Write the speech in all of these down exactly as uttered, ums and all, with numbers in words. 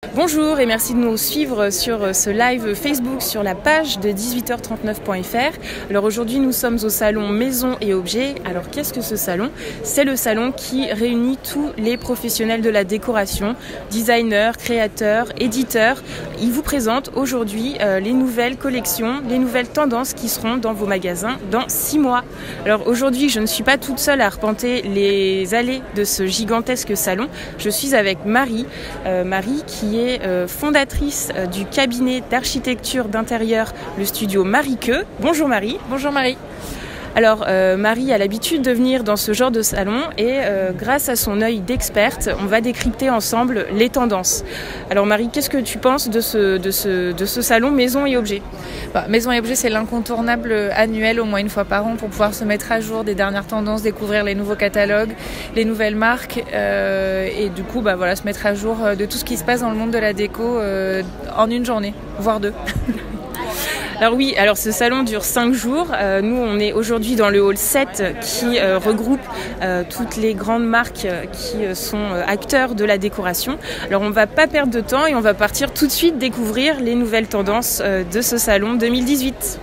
Bonjour et merci de nous suivre sur ce live Facebook sur la page de dix-huit heures trente-neuf point f r. Alors aujourd'hui nous sommes au salon Maison et Objets. Alors qu'est-ce que ce salon? C'est le salon qui réunit tous les professionnels de la décoration, designers, créateurs, éditeurs. Il vous présente aujourd'hui euh, les nouvelles collections, les nouvelles tendances qui seront dans vos magasins dans six mois. Alors aujourd'hui je ne suis pas toute seule à arpenter les allées de ce gigantesque salon. Je suis avec Marie, euh, Marie qui est euh, fondatrice euh, du cabinet d'architecture d'intérieur, le studio Marie Queux. Bonjour Marie. Bonjour Marie. Alors euh, Marie a l'habitude de venir dans ce genre de salon et euh, grâce à son œil d'experte, on va décrypter ensemble les tendances. Alors Marie, qu'est-ce que tu penses de ce, de ce, de ce salon Maison et Objets? bah, Maison et Objets, c'est l'incontournable annuel, au moins une fois par an, pour pouvoir se mettre à jour des dernières tendances, découvrir les nouveaux catalogues, les nouvelles marques euh, et du coup bah, voilà, se mettre à jour de tout ce qui se passe dans le monde de la déco euh, en une journée, voire deux. Alors oui, alors ce salon dure cinq jours. Euh, nous, on est aujourd'hui dans le hall sept qui euh, regroupe euh, toutes les grandes marques euh, qui euh, sont euh, acteurs de la décoration. Alors on ne va pas perdre de temps et on va partir tout de suite découvrir les nouvelles tendances euh, de ce salon deux mille dix-huit.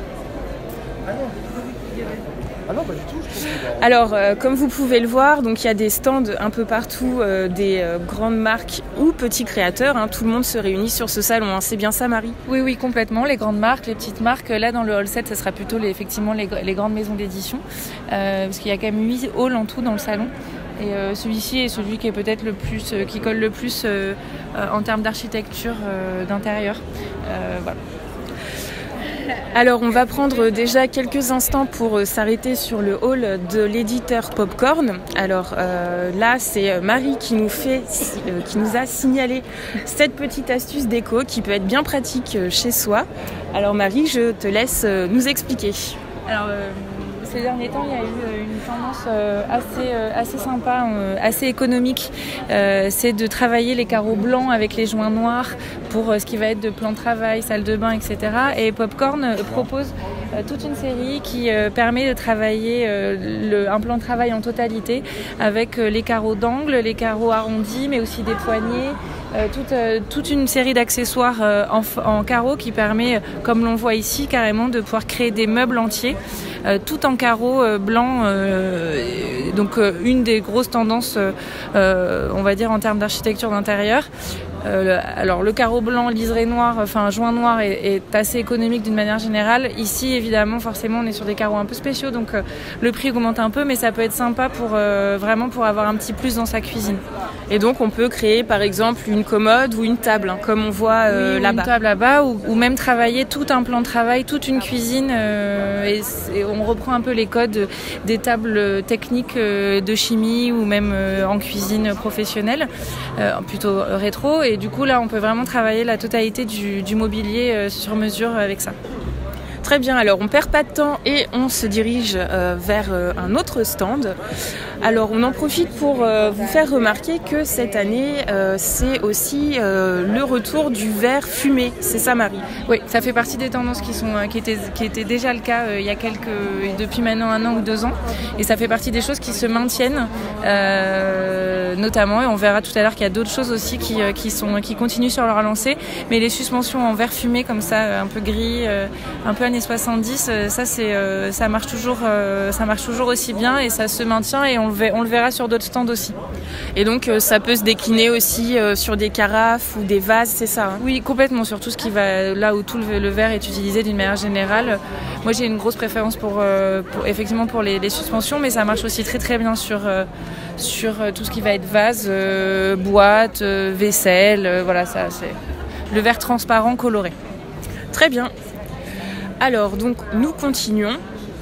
Alors, euh, comme vous pouvez le voir, donc il y a des stands un peu partout, euh, des euh, grandes marques ou petits créateurs. Hein, tout le monde se réunit sur ce salon. Hein, c'est bien ça, Marie? Oui, oui, complètement. Les grandes marques, les petites marques. Là, dans le hall sept, ce sera plutôt les, effectivement les, les grandes maisons d'édition, euh, parce qu'il y a quand même huit halls en tout dans le salon. Et euh, celui-ci est celui qui est peut-être le plus, euh, qui colle le plus euh, euh, en termes d'architecture euh, d'intérieur. Euh, voilà. Alors on va prendre déjà quelques instants pour s'arrêter sur le hall de l'éditeur Popcorn. Alors euh, là c'est Marie qui nous, fait, euh, qui nous a signalé cette petite astuce déco qui peut être bien pratique chez soi. Alors Marie, je te laisse nous expliquer. Alors euh, ces derniers temps il y a eu une tendance euh, assez, euh, assez sympa, euh, assez économique. Euh, c'est de travailler les carreaux blancs avec les joints noirs pour euh, ce qui va être de plan de travail, salle de bain, et cetera. Et Popcorn euh, propose euh, toute une série qui euh, permet de travailler euh, le, un plan de travail en totalité avec euh, les carreaux d'angle, les carreaux arrondis, mais aussi des poignées. Euh, toute, euh, toute une série d'accessoires euh, en, en carreaux qui permet, euh, comme l'on voit ici, carrément de pouvoir créer des meubles entiers, euh, tout en carreaux euh, blancs. Euh, donc euh, une des grosses tendances, euh, on va dire, en termes d'architecture d'intérieur. Euh, alors le carreau blanc, liseré noir, enfin joint noir est, est assez économique d'une manière générale. Ici évidemment forcément on est sur des carreaux un peu spéciaux donc euh, le prix augmente un peu, mais ça peut être sympa pour euh, vraiment pour avoir un petit plus dans sa cuisine. Et donc on peut créer par exemple une commode ou une table hein, comme on voit euh, oui, là-bas. Une table là-bas ou, ou même travailler tout un plan de travail, toute une cuisine euh, et, et on reprend un peu les codes des tables techniques euh, de chimie ou même euh, en cuisine professionnelle, euh, plutôt rétro. Et du coup, là, on peut vraiment travailler la totalité du, du mobilier euh, sur mesure avec ça. Très bien, alors on ne perd pas de temps et on se dirige euh, vers euh, un autre stand. Alors on en profite pour euh, vous faire remarquer que cette année, euh, c'est aussi euh, le retour du verre fumé. C'est ça, Marie? Oui, ça fait partie des tendances qui, sont, qui, étaient, qui étaient déjà le cas euh, il y a quelques, depuis maintenant un an ou deux ans. Et ça fait partie des choses qui se maintiennent, euh, notamment, et on verra tout à l'heure qu'il y a d'autres choses aussi qui, qui, sont, qui continuent sur leur lancée. Mais les suspensions en verre fumé comme ça, un peu gris, euh, un peu années soixante-dix, ça, c'est, euh, ça, marche toujours, euh, ça marche toujours aussi bien et ça se maintient et on On le verra sur d'autres stands aussi. Et donc euh, ça peut se décliner aussi euh, sur des carafes ou des vases, c'est ça hein? Oui, complètement, sur tout ce qui va là où tout le, le verre est utilisé d'une manière générale. Moi j'ai une grosse préférence pour, euh, pour effectivement pour les, les suspensions, mais ça marche aussi très très bien sur, euh, sur tout ce qui va être vase, euh, boîte, euh, vaisselle, euh, voilà, ça c'est le verre transparent coloré. Très bien. Alors donc nous continuons.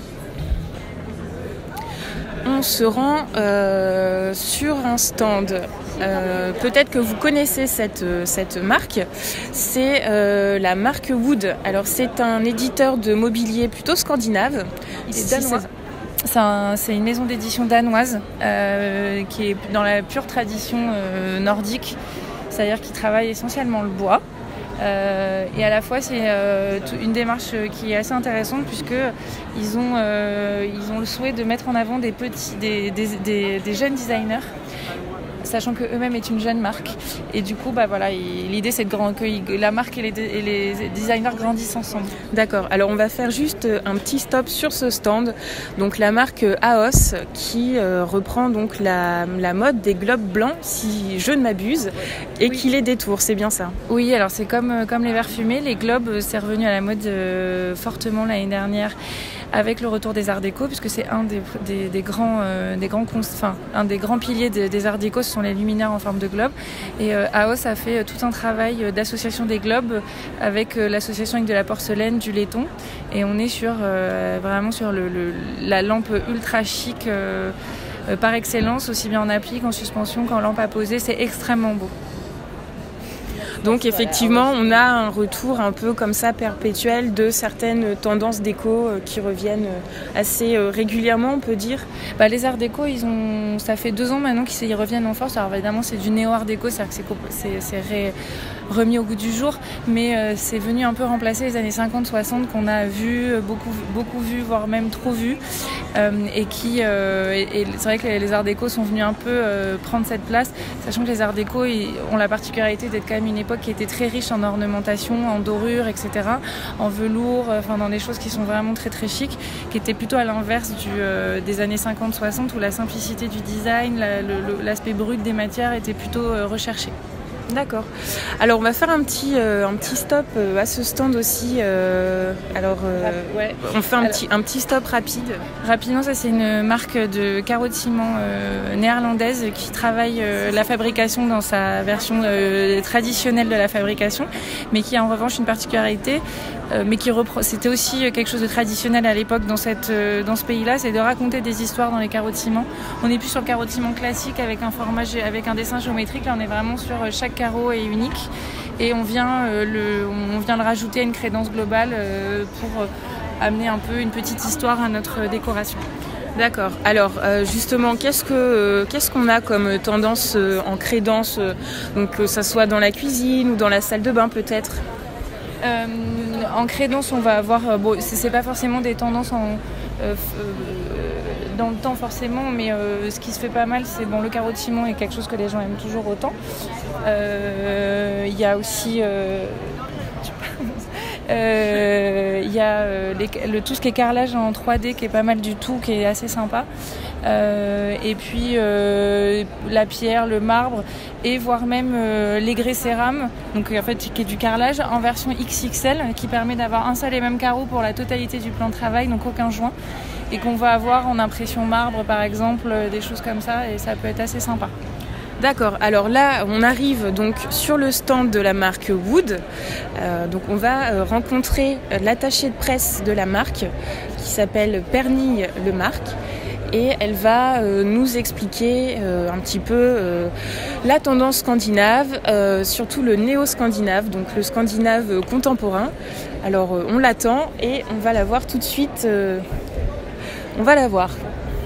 On se rend euh, sur un stand. Euh, peut-être que vous connaissez cette, cette marque. C'est euh, la marque Wood. Alors c'est un éditeur de mobilier plutôt scandinave. Il est danois. C'est, un, c'est une maison d'édition danoise euh, qui est dans la pure tradition euh, nordique, c'est-à-dire qu'ils travaillent essentiellement le bois. Euh, et à la fois c'est euh, une démarche qui est assez intéressante puisque ils ont, euh, ils ont le souhait de mettre en avant des, petits, des, des, des, des jeunes designers sachant qu'eux-mêmes est une jeune marque. Et du coup, bah, voilà, l'idée c'est de grand, que la marque et les, et les designers grandissent ensemble. D'accord, alors on va faire juste un petit stop sur ce stand. Donc la marque A O S qui euh, reprend donc la, la mode des globes blancs, si je ne m'abuse, et oui. qui les détourne, c'est bien ça? Oui, alors c'est comme, comme les verres fumés, les globes c'est revenu à la mode euh, fortement l'année dernière avec le retour des arts déco, puisque c'est un des, des, des grands, euh, des grands, enfin, un des grands piliers des, des arts déco, ce sont les luminaires en forme de globe. Et euh, A O S a fait tout un travail d'association des globes avec euh, l'association avec de la porcelaine, du laiton, et on est sur euh, vraiment sur le, le, la lampe ultra chic euh, euh, par excellence, aussi bien en appli qu'en suspension qu'en lampe à poser, c'est extrêmement beau. Donc effectivement, on a un retour un peu comme ça perpétuel de certaines tendances déco qui reviennent assez régulièrement, on peut dire. Bah, les arts déco, ils ont, ça fait deux ans maintenant qu'ils reviennent en force. Alors évidemment, c'est du néo-art déco, c'est-à-dire que c'est, c'est ré, remis au goût du jour, mais euh, c'est venu un peu remplacer les années cinquante soixante qu'on a vu, beaucoup, beaucoup vu, voire même trop vu, euh, et qui, euh, et, et c'est vrai que les, les arts déco sont venus un peu euh, prendre cette place, sachant que les arts déco ils ont la particularité d'être quand même une époque qui était très riche en ornementation, en dorure, et cetera, en velours, enfin dans des choses qui sont vraiment très très chic, qui étaient plutôt à l'inverse du, euh, des années cinquante soixante où la simplicité du design, la, le, l'aspect brut des matières était plutôt euh, recherché. D'accord. Alors on va faire un petit, euh, un petit stop euh, à ce stand aussi. Euh, alors euh, ouais. on fait un, alors, petit, un petit stop rapide. Rapidement, ça c'est une marque de carreaux de ciment euh, néerlandaise qui travaille euh, la fabrication dans sa version euh, traditionnelle de la fabrication, mais qui a en revanche une particularité, euh, mais qui repro- c'était aussi quelque chose de traditionnel à l'époque dans, cette, euh, dans ce pays-là, c'est de raconter des histoires dans les carreaux de ciment. On n'est plus sur le carreau de ciment classique avec un format, avec un dessin géométrique, là on est vraiment sur chaque carreau est unique et on vient, euh, le, on vient le rajouter à une crédence globale euh, pour euh, amener un peu une petite histoire à notre décoration. D'accord. Alors euh, justement, qu'est-ce, que, euh, qu'est-ce qu'on a comme tendance euh, en crédence, euh, donc que ça soit dans la cuisine ou dans la salle de bain peut-être? euh, En crédence, on va avoir, euh, bon, c'est, c'est pas forcément des tendances en... Euh, euh, dans le temps forcément, mais euh, ce qui se fait pas mal, c'est bon, le carreau de ciment est quelque chose que les gens aiment toujours autant. Il euh, y a aussi euh, euh, y a euh, les, le, tout ce qui est carrelage en trois D qui est pas mal du tout, qui est assez sympa. Euh, et puis euh, la pierre, le marbre et voire même euh, les grès cérame, donc en fait qui est du carrelage en version X X L qui permet d'avoir un seul et même carreau pour la totalité du plan de travail, donc aucun joint, et qu'on va avoir en impression marbre par exemple, des choses comme ça, et ça peut être assez sympa. D'accord, alors là on arrive donc sur le stand de la marque Wood, euh, donc on va euh, rencontrer l'attachée de presse de la marque qui s'appelle Pernille Lemarque, et elle va euh, nous expliquer euh, un petit peu euh, la tendance scandinave, euh, surtout le néo-scandinave, donc le scandinave contemporain. Alors euh, on l'attend et on va la voir tout de suite, euh, on va la voir.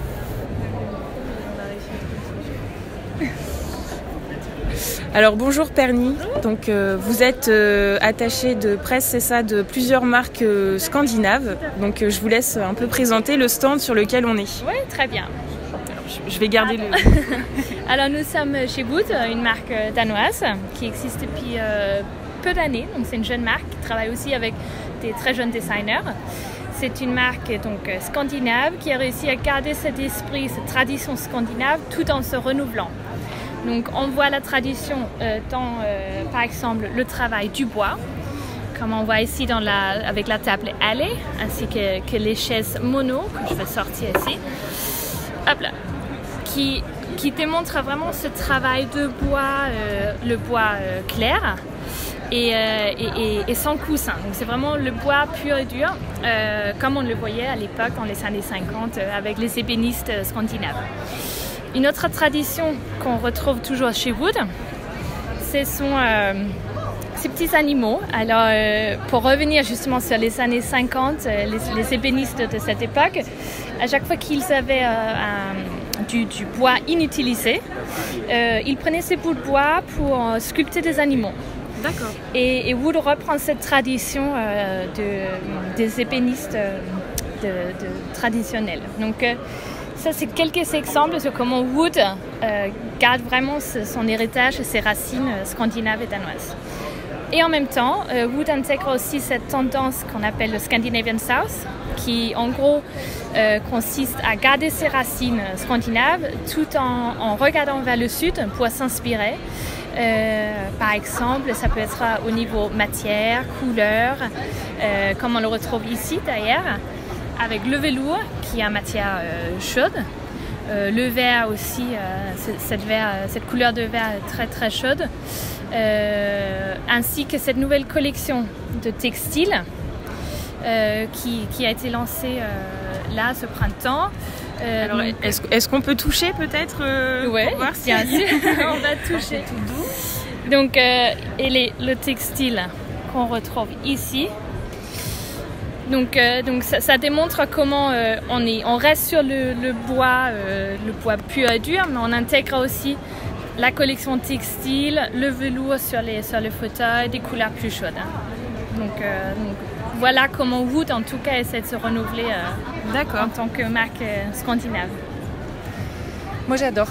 Alors bonjour Pernille, donc euh, vous êtes euh, attachée de presse, c'est ça, de plusieurs marques euh, scandinaves. Donc euh, je vous laisse un peu présenter le stand sur lequel on est. Oui, très bien. Alors, je, je vais garder Alors. le... Alors nous sommes chez Wood, une marque danoise qui existe depuis euh, peu d'années. Donc c'est une jeune marque qui travaille aussi avec des très jeunes designers. C'est une marque donc scandinave qui a réussi à garder cet esprit, cette tradition scandinave tout en se renouvelant. Donc on voit la tradition euh, dans, euh, par exemple, le travail du bois, comme on voit ici dans la, avec la table allée, ainsi que, que les chaises mono, que je vais sortir ici, hop là, qui, qui démontre vraiment ce travail de bois, euh, le bois euh, clair et, euh, et, et, et sans coussin. Donc c'est vraiment le bois pur et dur, euh, comme on le voyait à l'époque dans les années cinquante euh, avec les ébénistes scandinaves. Une autre tradition qu'on retrouve toujours chez Wood, ce sont euh, ces petits animaux. Alors, euh, pour revenir justement sur les années cinquante, euh, les, les ébénistes de cette époque, à chaque fois qu'ils avaient euh, un, du, du bois inutilisé, euh, ils prenaient ces bouts de bois pour euh, sculpter des animaux. D'accord. Et, et Wood reprend cette tradition euh, de, des ébénistes euh, de, de traditionnels. Donc, euh, ça, c'est quelques exemples sur comment Wood euh, garde vraiment son héritage et ses racines scandinaves et danoises. Et en même temps, euh, Wood intègre aussi cette tendance qu'on appelle le Scandinavian South, qui en gros euh, consiste à garder ses racines scandinaves tout en, en regardant vers le sud pour s'inspirer. Euh, par exemple, ça peut être au niveau matière, couleur, euh, comme on le retrouve ici d'ailleurs, avec le velours qui est en matière euh, chaude. Euh, le vert aussi, euh, cette, vert, cette couleur de vert très très chaude. Euh, ainsi que cette nouvelle collection de textiles euh, qui, qui a été lancée euh, là ce printemps. Euh, Alors, donc, est-ce, est-ce qu'on peut toucher peut-être euh, Oui, bien sûr, on va toucher. Tout doux. Donc, euh, et les, le textile qu'on retrouve ici. Donc, euh, donc ça, ça démontre comment euh, on, est, on reste sur le, le bois, euh, le bois pur et dur, mais on intègre aussi la collection textile, le velours sur les, sur les fauteuils, des couleurs plus chaudes. Hein. Donc, euh, donc voilà comment Wood en tout cas essaie de se renouveler euh, en tant que marque euh, scandinave. Moi j'adore.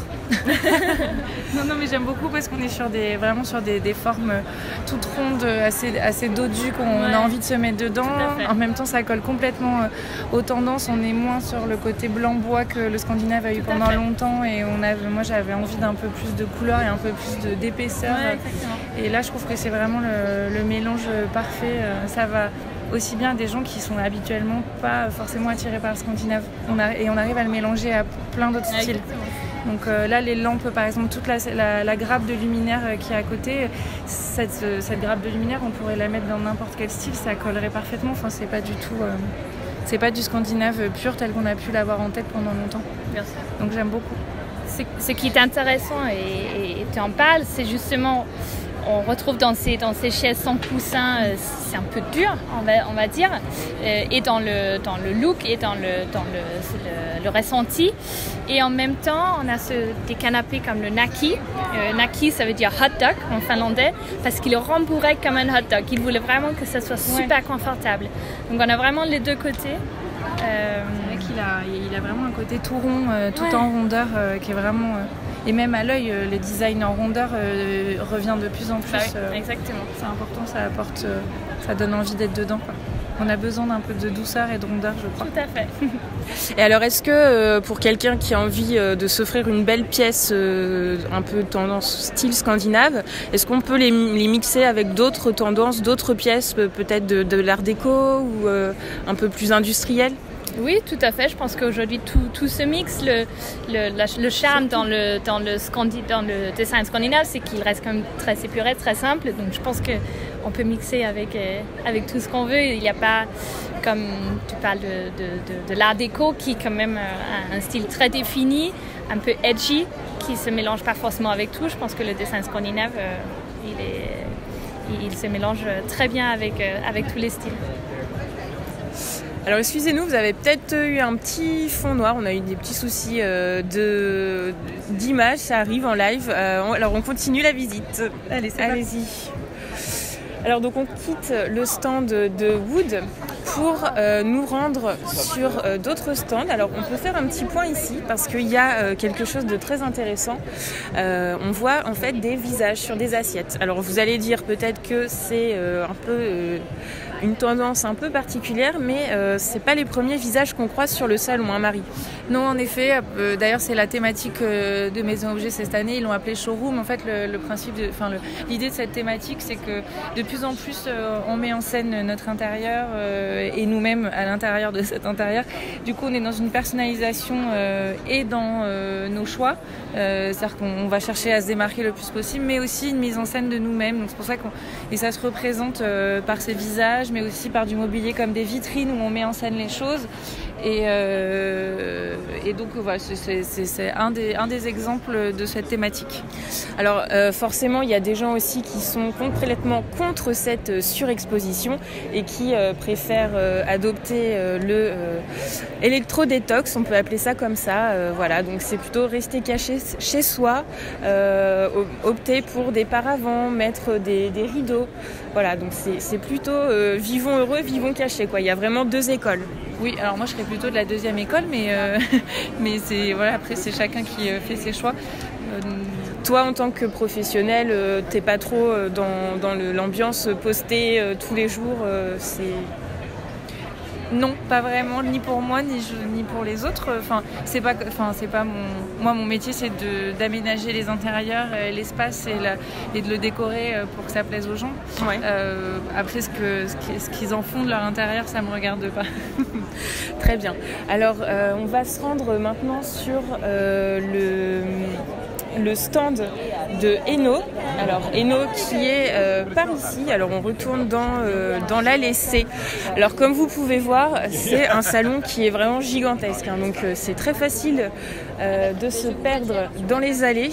non non mais j'aime beaucoup parce qu'on est sur des, vraiment sur des, des formes toutes rondes, assez, assez dodues qu'on ouais. a envie de se mettre dedans. En même temps ça colle complètement aux tendances. On est moins sur le côté blanc bois que le Scandinave a eu Tout pendant longtemps et on avait, moi j'avais envie d'un peu plus de couleur et un peu plus de, d'épaisseur. Ouais, et là je trouve que c'est vraiment le, le mélange parfait. Ça va aussi bien à des gens qui sont habituellement pas forcément attirés par le Scandinave. On a, et on arrive à le mélanger à plein d'autres ouais, styles. Exactement. Donc euh, là, les lampes, par exemple, toute la, la, la grappe de luminaire euh, qui est à côté, cette, euh, cette grappe de luminaire, on pourrait la mettre dans n'importe quel style, ça collerait parfaitement. Enfin, c'est pas du tout, euh, c'est pas du Scandinave pur tel qu'on a pu l'avoir en tête pendant longtemps. Merci. Donc j'aime beaucoup. Ce, ce qui est intéressant, et, et tu en parles, c'est justement, on retrouve dans ces, dans ces chaises sans coussin, euh, c'est un peu dur, on va, on va dire, euh, et dans le, dans le look et dans le, dans le, le, le ressenti. Et en même temps, on a ce, des canapés comme le naki. Euh, naki, ça veut dire hot dog en finlandais, parce qu'il rembourrait comme un hot dog. Il voulait vraiment que ça soit super ouais. confortable. Donc on a vraiment les deux côtés. Euh, c'est vrai qu'il a, il a vraiment un côté tout rond, euh, tout ouais. en rondeur, euh, qui est vraiment... Euh, et même à l'œil, euh, le design en rondeur euh, revient de plus en plus. Bah oui, euh, exactement. C'est important, ça apporte, euh, ça donne envie d'être dedans, quoi. On a besoin d'un peu de douceur et de rondeur, je crois. Tout à fait. Et alors, est-ce que euh, pour quelqu'un qui a envie euh, de s'offrir une belle pièce euh, un peu tendance style scandinave, est-ce qu'on peut les, les mixer avec d'autres tendances, d'autres pièces, peut-être de, de l'art déco ou euh, un peu plus industriel ? Oui, tout à fait. Je pense qu'aujourd'hui, tout, tout se mixe. Le, le, la, le charme dans le, dans, le scandi, dans le design scandinave, c'est qu'il reste quand même très épuré, très simple. Donc, je pense qu'on peut mixer avec, euh, avec tout ce qu'on veut. Il n'y a pas, comme tu parles de, de, de, de l'art déco, qui est quand même un, un style très défini, un peu edgy, qui ne se mélange pas forcément avec tout. Je pense que le design scandinave, euh, il, est, il se mélange très bien avec, euh, avec tous les styles. Alors excusez-nous, vous avez peut-être eu un petit fond noir, on a eu des petits soucis euh, de, d'image, ça arrive en live. Euh, on, alors on continue la visite. Allez, c'est Allez-y. Alors donc on quitte le stand de Wood pour euh, nous rendre sur euh, d'autres stands. Alors on peut faire un petit point ici parce qu'il y a euh, quelque chose de très intéressant. Euh, on voit en fait des visages sur des assiettes. Alors vous allez dire peut-être que c'est euh, un peu euh, une tendance un peu particulière, mais euh, c'est pas les premiers visages qu'on croise sur le salon, hein, Marie? Non, en effet. Euh, d'ailleurs, c'est la thématique euh, de Maison Objet cette année. Ils l'ont appelé showroom. En fait, le, le principe, de, enfin, le, l'idée de cette thématique, c'est que de plus en plus, euh, on met en scène notre intérieur euh, et nous-mêmes à l'intérieur de cet intérieur. Du coup, on est dans une personnalisation euh, et dans euh, nos choix. Euh, c'est-à-dire qu'on va chercher à se démarquer le plus possible, mais aussi une mise en scène de nous-mêmes. Donc, c'est pour ça qu'on et ça se représente euh, par ces visages, mais aussi par du mobilier comme des vitrines où on met en scène les choses. Et, euh, et donc voilà, c'est, c'est, c'est un, des, un des exemples de cette thématique. Alors euh, forcément, il y a des gens aussi qui sont complètement contre cette surexposition et qui euh, préfèrent euh, adopter euh, le euh, électro-détox, on peut appeler ça comme ça. Euh, voilà, donc c'est plutôt rester caché chez soi, euh, opter pour des paravents, mettre des, des rideaux. Voilà, donc c'est, c'est plutôt euh, vivons heureux, vivons cachés, quoi. Il y a vraiment deux écoles. Oui, alors moi je serais plutôt de la deuxième école, mais, euh, mais c'est, voilà, après c'est chacun qui euh, fait ses choix. Euh, Toi, en tant que professionnel, euh, t'es pas trop euh, dans, dans le, l'ambiance postée euh, tous les jours, euh, c'est... Non, pas vraiment, ni pour moi, ni, je, ni pour les autres. Enfin, c'est pas, enfin, c'est pas mon... Moi, mon métier, c'est de, d'aménager les intérieurs, l'espace et, la, et de le décorer pour que ça plaise aux gens. Ouais. Euh, après, ce, que, ce qu'ils en font de leur intérieur, ça me regarde pas. Très bien. Alors, euh, on va se rendre maintenant sur euh, le... le stand de Eno. Alors Eno qui est euh, par ici. Alors on retourne dans, euh, dans l'allée C. Alors comme vous pouvez voir, c'est un salon qui est vraiment gigantesque. Hein. Donc euh, c'est très facile euh, de se perdre dans les allées.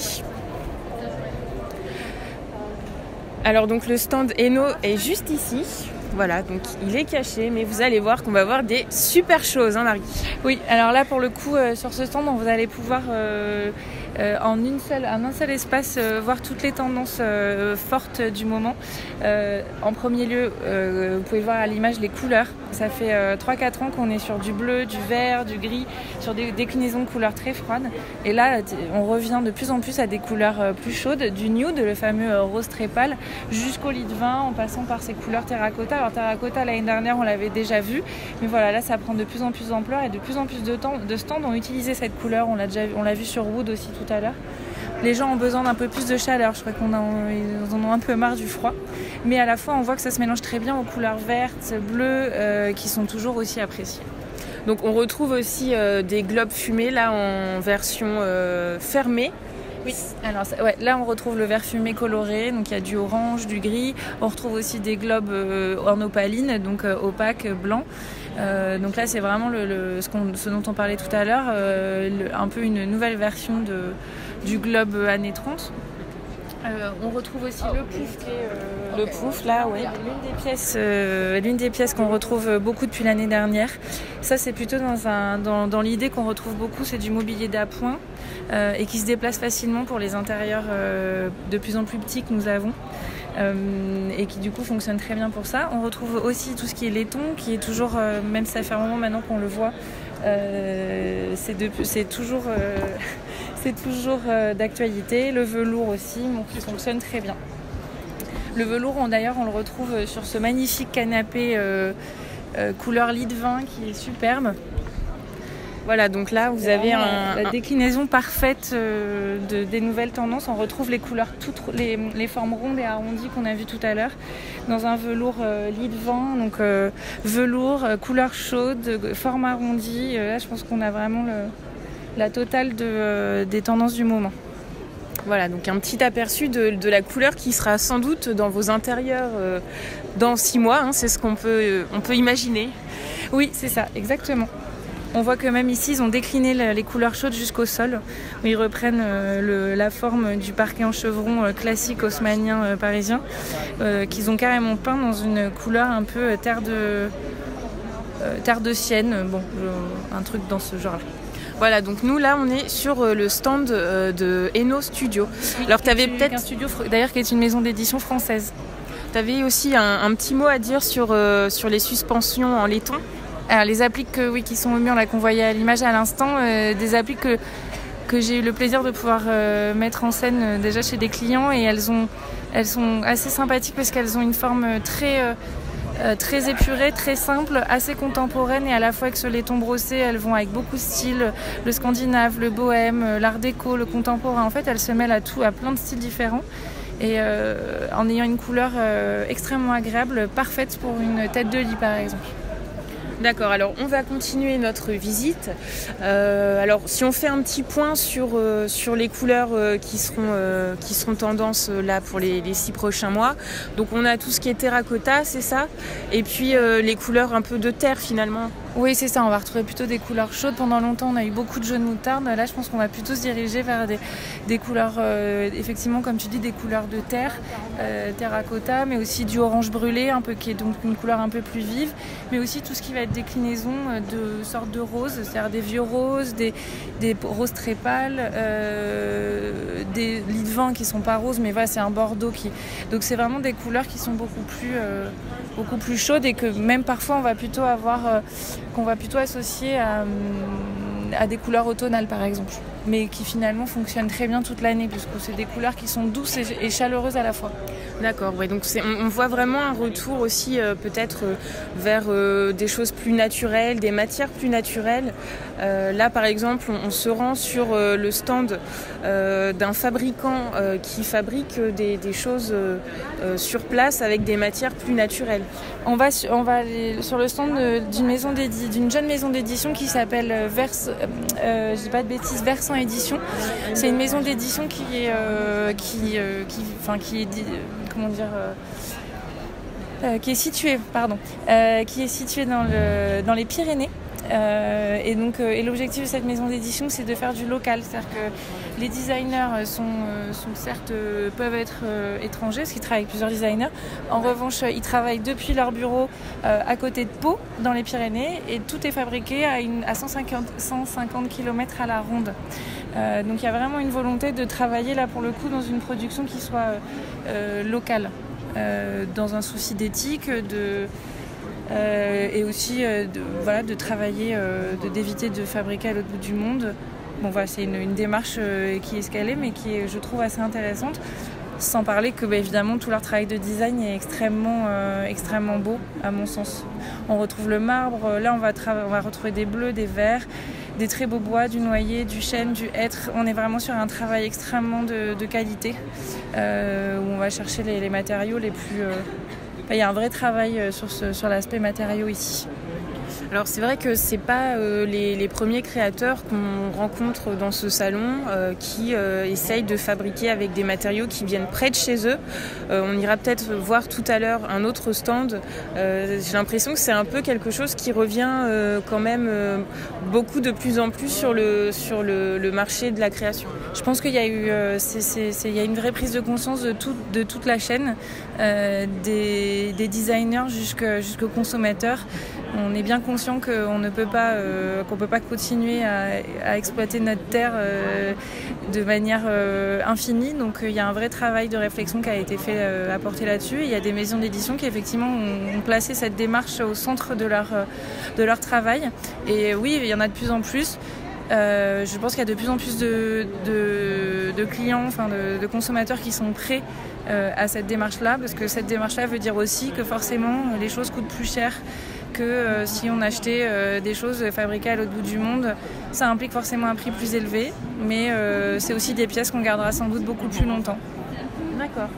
Alors donc le stand Eno est juste ici. Voilà, donc il est caché, mais vous allez voir qu'on va voir des super choses, hein Marie? Oui, alors là pour le coup, euh, sur ce stand, vous allez pouvoir euh, euh, en, une seule, en un seul espace euh, voir toutes les tendances euh, fortes du moment. Euh, en premier lieu, euh, vous pouvez voir à l'image les couleurs. Ça fait euh, trois quatre ans qu'on est sur du bleu, du vert, du gris, sur des déclinaisons de couleurs très froides. Et là, on revient de plus en plus à des couleurs euh, plus chaudes, du nude, le fameux euh, rose très pâle, jusqu'au lit de vin, en passant par ces couleurs terracotta. Alors terracotta, l'année dernière, on l'avait déjà vu, mais voilà, là, ça prend de plus en plus d'ampleur et de plus en plus de, temps, de stands ont utilisé cette couleur. On l'a déjà, on l'a vu sur Wood aussi tout à l'heure. Les gens ont besoin d'un peu plus de chaleur, je crois qu'on a, ils en ont un peu marre du froid. Mais à la fois, on voit que ça se mélange très bien aux couleurs vertes, bleues, euh, qui sont toujours aussi appréciées. Donc on retrouve aussi euh, des globes fumés là en version euh, fermée. Oui, alors ouais, là on retrouve le vert fumé coloré, donc il y a du orange, du gris. On retrouve aussi des globes euh, en opaline, donc euh, opaque, blanc. Euh, donc là c'est vraiment le, le, ce, qu'on, ce dont on parlait tout à l'heure, euh, le, un peu une nouvelle version de, du globe années trente. Euh, on retrouve aussi le pouf qui est, euh, le pouf là, ouais. L'une des pièces, euh, l'une des pièces qu'on retrouve beaucoup depuis l'année dernière. Ça c'est plutôt dans, un, dans, dans l'idée qu'on retrouve beaucoup, c'est du mobilier d'appoint euh, et qui se déplace facilement pour les intérieurs euh, de plus en plus petits que nous avons. Euh, et qui du coup fonctionne très bien pour ça. On retrouve aussi tout ce qui est laiton, qui est toujours, euh, même si ça fait un moment maintenant qu'on le voit, euh, c'est, de, c'est toujours, euh, c'est toujours euh, d'actualité. Le velours aussi, bon, qui fonctionne très bien. Le velours, on, d'ailleurs, on le retrouve sur ce magnifique canapé euh, euh, couleur lit de vin qui est superbe. Voilà, donc là vous avez un, la déclinaison parfaite euh, de, des nouvelles tendances. On retrouve les couleurs, toutes les, les formes rondes et arrondies qu'on a vues tout à l'heure dans un velours euh, lit de vin, donc euh, velours, euh, couleur chaude, forme arrondie. Euh, là je pense qu'on a vraiment le, la totale de, euh, des tendances du moment. Voilà, donc un petit aperçu de, de la couleur qui sera sans doute dans vos intérieurs euh, dans six mois, hein, c'est ce qu'on peut, euh, on peut imaginer. Oui, c'est ça, exactement. On voit que même ici, ils ont décliné les couleurs chaudes jusqu'au sol, où ils reprennent euh, le, la forme du parquet en chevron euh, classique haussmannien euh, parisien, euh, qu'ils ont carrément peint dans une couleur un peu euh, terre de, euh, terre de Sienne, bon, euh, un truc dans ce genre-là. Voilà, donc nous là on est sur euh, le stand euh, de Eno Studio. Oui, alors tu avais peut-être un studio d'ailleurs qui est une maison d'édition française. Tu avais aussi un, un petit mot à dire sur, euh, sur les suspensions en laiton. Alors les appliques que, oui, qui sont au mur, là, qu'on voyait à l'image à l'instant, euh, des appliques que, que j'ai eu le plaisir de pouvoir euh, mettre en scène euh, déjà chez des clients, et elles, ont, elles sont assez sympathiques parce qu'elles ont une forme très, euh, très épurée, très simple, assez contemporaine, et à la fois avec ce laiton brossé, elles vont avec beaucoup de styles, le scandinave, le bohème, l'art déco, le contemporain. En fait, elles se mêlent à tout, à plein de styles différents. Et euh, en ayant une couleur euh, extrêmement agréable, parfaite pour une tête de lit par exemple. D'accord, alors on va continuer notre visite. Euh, alors si on fait un petit point sur, euh, sur les couleurs euh, qui, seront, euh, qui seront tendance euh, là pour les, les six prochains mois. Donc on a tout ce qui est terracotta, c'est ça? Et puis euh, les couleurs un peu de terre finalement. Oui, c'est ça, on va retrouver plutôt des couleurs chaudes. Pendant longtemps, on a eu beaucoup de jaune moutarde. Là, je pense qu'on va plutôt se diriger vers des, des couleurs, euh, effectivement, comme tu dis, des couleurs de terre, euh, terracotta, mais aussi du orange brûlé, un peu, qui est donc une couleur un peu plus vive, mais aussi tout ce qui va être déclinaison de sortes de roses, c'est-à-dire des vieux roses, des, des roses très pâles, euh, des lits de vin qui sont pas roses, mais voilà, c'est un bordeaux qui... Donc c'est vraiment des couleurs qui sont beaucoup plus, euh, beaucoup plus chaudes, et que même parfois, on va plutôt avoir... Euh, qu'on va plutôt associer à, à des couleurs automnales par exemple, mais qui finalement fonctionnent très bien toute l'année puisque c'est des couleurs qui sont douces et, et chaleureuses à la fois. D'accord, ouais, donc c'est, on, on voit vraiment un retour aussi euh, peut-être euh, vers euh, des choses plus naturelles, des matières plus naturelles. Euh, là par exemple, on, on se rend sur euh, le stand euh, d'un fabricant euh, qui fabrique des, des choses euh, euh, sur place avec des matières plus naturelles. On va, su, on va aller sur le stand de, d'une, maison d'une jeune maison d'édition qui s'appelle Vers, euh, je dis pas de bêtises, Versant Édition. C'est une maison d'édition qui est, euh, qui, euh, qui, enfin, qui est, comment dire, euh, euh, qui est située, pardon, euh, qui est située dans, le, dans les Pyrénées. Euh, et donc, euh, et l'objectif de cette maison d'édition, c'est de faire du local, c'est-à-dire que les designers sont, euh, sont certes euh, peuvent être euh, étrangers, parce qu'ils travaillent avec plusieurs designers. En revanche, ils travaillent depuis leur bureau euh, à côté de Pau, dans les Pyrénées, et tout est fabriqué à, une, à cent cinquante kilomètres à la ronde. Euh, donc, il y a vraiment une volonté de travailler là pour le coup dans une production qui soit euh, locale, euh, dans un souci d'éthique, de Euh, et aussi euh, de, voilà, de travailler, euh, de, d'éviter de fabriquer à l'autre bout du monde. Bon, voilà, c'est une, une démarche euh, qui est escalée, mais qui est, je trouve, assez intéressante. Sans parler que, bah, évidemment, tout leur travail de design est extrêmement, euh, extrêmement beau, à mon sens. On retrouve le marbre, là, on va, tra- on va retrouver des bleus, des verts, des très beaux bois, du noyer, du chêne, du hêtre. On est vraiment sur un travail extrêmement de, de qualité, euh, où on va chercher les, les matériaux les plus... Euh, Il y a un vrai travail sur, ce, sur l'aspect matériaux ici. Alors c'est vrai que c'est pas euh, les, les premiers créateurs qu'on rencontre dans ce salon euh, qui euh, essayent de fabriquer avec des matériaux qui viennent près de chez eux. Euh, on ira peut-être voir tout à l'heure un autre stand. Euh, j'ai l'impression que c'est un peu quelque chose qui revient euh, quand même euh, beaucoup de plus en plus sur le, sur le, le marché de la création. Je pense qu'il y a eu euh, c'est, c'est, c'est, il y a une vraie prise de conscience de, tout, de toute la chaîne, euh, des, des designers jusqu'au, jusqu'aux consommateurs. On est bien conscient qu'on ne peut pas, euh, qu'on peut pas continuer à, à exploiter notre terre euh, de manière euh, infinie. Donc il y a un vrai travail de réflexion qui a été fait, euh, apporté là-dessus. Il y a des maisons d'édition qui effectivement ont, ont placé cette démarche au centre de leur, de leur travail. Et oui, il y en a de plus en plus. Euh, je pense qu'il y a de plus en plus de, de, de clients, enfin de, de consommateurs qui sont prêts euh, à cette démarche-là, parce que cette démarche-là veut dire aussi que forcément les choses coûtent plus cher que euh, si on achetait euh, des choses fabriquées à l'autre bout du monde. Ça implique forcément un prix plus élevé, mais euh, c'est aussi des pièces qu'on gardera sans doute beaucoup plus longtemps. D'accord.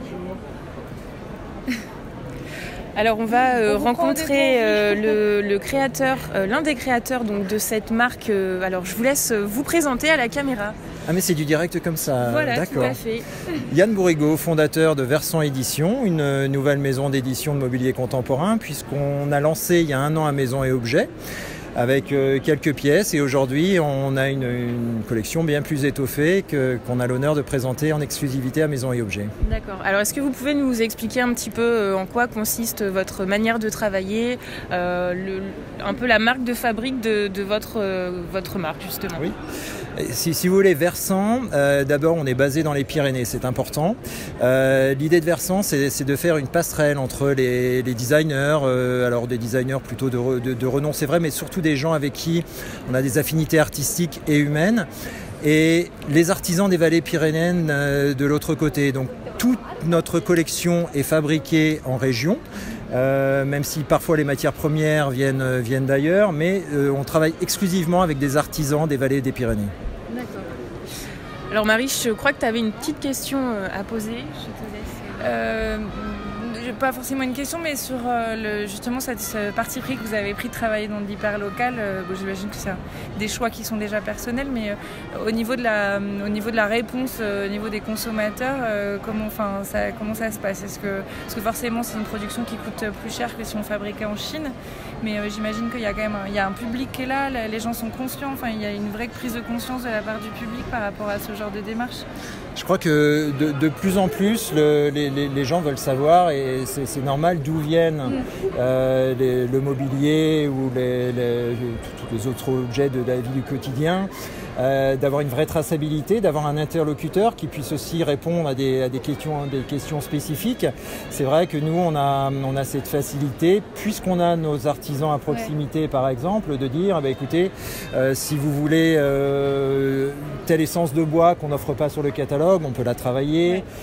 Alors on va euh, on rencontrer euh, le, le créateur, euh, l'un des créateurs donc, de cette marque. Euh, alors je vous laisse vous présenter à la caméra. Ah mais c'est du direct comme ça, voilà, d'accord. Tout à fait. Yann Bourrigaud, fondateur de Versant Édition, une nouvelle maison d'édition de mobilier contemporain, puisqu'on a lancé il y a un an à Maison et Objets, avec euh, quelques pièces, et aujourd'hui on a une, une collection bien plus étoffée que, qu'on a l'honneur de présenter en exclusivité à Maison et Objets. D'accord. Alors est-ce que vous pouvez nous expliquer un petit peu euh, en quoi consiste votre manière de travailler, euh, le, un peu la marque de fabrique de, de votre, euh, votre marque justement? Oui. Si, si vous voulez, Versant, euh, d'abord on est basé dans les Pyrénées, c'est important. Euh, l'idée de Versant, c'est, c'est de faire une passerelle entre les, les designers, euh, alors des designers plutôt de, re, de, de renom, c'est vrai, mais surtout des gens avec qui on a des affinités artistiques et humaines, et les artisans des vallées pyrénéennes euh, de l'autre côté. Donc toute notre collection est fabriquée en région. Euh, même si parfois les matières premières viennent, euh, viennent d'ailleurs, mais euh, on travaille exclusivement avec des artisans des vallées des Pyrénées. D'accord. Alors Marie, je crois que tu avais une petite question à poser. Je te laisse. Euh, pas forcément une question, mais sur euh, le, justement cette, ce parti pris que vous avez pris de travailler dans de l'hyperlocal. Euh, bon, j'imagine que c'est des choix qui sont déjà personnels, mais euh, au niveau de la, au niveau de la réponse, euh, au niveau des consommateurs, euh, comment, enfin, ça, comment ça se passe? Est-ce que, parce que forcément c'est une production qui coûte plus cher que si on fabriquait en Chine, mais euh, j'imagine qu'il y a quand même un, il y a un public qui est là, les gens sont conscients, enfin il y a une vraie prise de conscience de la part du public par rapport à ce genre de démarche. Je crois que de, de plus en plus, le, les, les, les gens veulent savoir, et c'est, c'est normal, d'où viennent euh, les, le mobilier ou les, les, tous les autres objets de la vie du quotidien. euh, d'avoir une vraie traçabilité, d'avoir un interlocuteur qui puisse aussi répondre à des, à des, questions, des questions spécifiques. C'est vrai que nous, on a, on a cette facilité, puisqu'on a nos artisans à proximité, ouais. par exemple, de dire, eh bien, écoutez, euh, si vous voulez euh, telle essence de bois qu'on n'offre pas sur le catalogue, on peut la travailler. Ouais.